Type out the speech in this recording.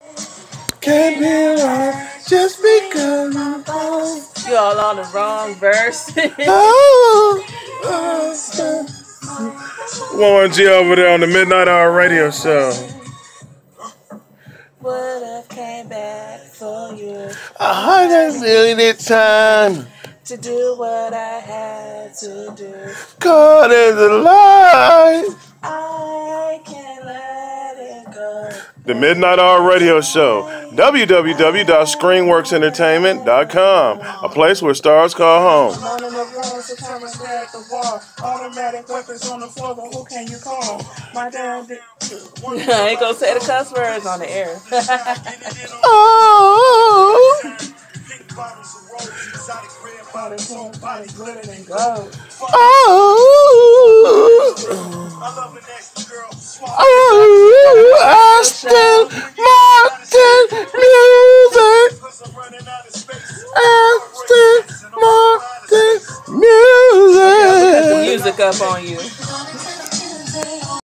Can't be right just because I'm wrong. You all on the wrong verse. Oh, Warren G over there on the Midnight Hour radio show. Would have came back for you. I just really need time to do what I had to do. God is alive. I can't let it go. The Midnight Hour radio show. www.screenworksentertainment.com. A place where stars call home. Automatic weapons on the floor, but who can you call? My dad did. I ain't gonna say the cuss words on the air. Oh. Aston Martin music. Aston Martin music. Put the music up on you.